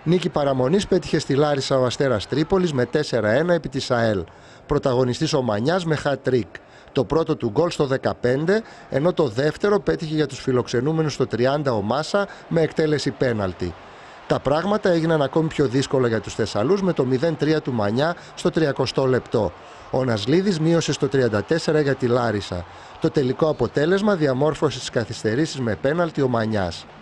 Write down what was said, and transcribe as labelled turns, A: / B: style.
A: Νίκη παραμονής πέτυχε στη Λάρισα ο Αστέρας Τρίπολης με 4-1 επί της ΑΕΛ. Πρωταγωνιστής ο Μανιάς με hat-trick. Το πρώτο του γκολ στο 15, ενώ το δεύτερο πέτυχε για τους φιλοξενούμενους στο 30 ο Μάσα με εκτέλεση πέναλτι. Τα πράγματα έγιναν ακόμη πιο δύσκολα για τους Θεσσαλούς με το 0-3 του Μανιά στο 30 λεπτό. Ο Νασλίδης μείωσε στο 34 για τη Λάρισα. Το τελικό αποτέλεσμα διαμόρφωσε τις καθυστερήσεις με πέναλτι ο Μανιάς.